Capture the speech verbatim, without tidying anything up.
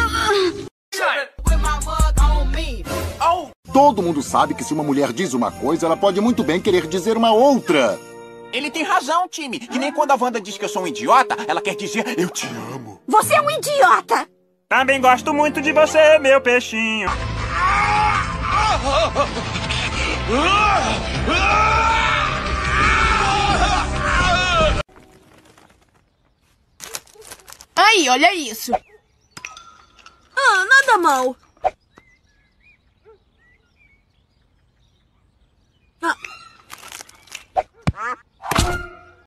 Todo mundo sabe que se uma mulher diz uma coisa, ela pode muito bem querer dizer uma outra. Ele tem razão, time. Que nem quando a Wanda diz que eu sou um idiota, ela quer dizer eu te amo. Você é um idiota! Também gosto muito de você, meu peixinho. Aí, olha isso. Ah, nada mal.